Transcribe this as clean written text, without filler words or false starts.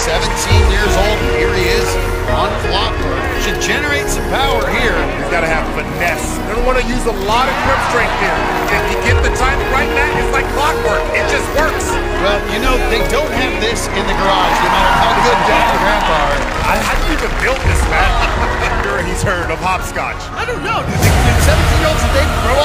17 years old, and here he is on clockwork. Should generate some power here. He's got to have finesse. They don't want to use a lot of grip strength here. If you get the timing right, Matt, it's like clockwork. It just works. Well, you know, they don't have this in the garage, no matter how good Dad and Grandpa are. How do you even build this, Matt? Sure, he's heard of hopscotch. I don't know. Do 17-year-olds today grow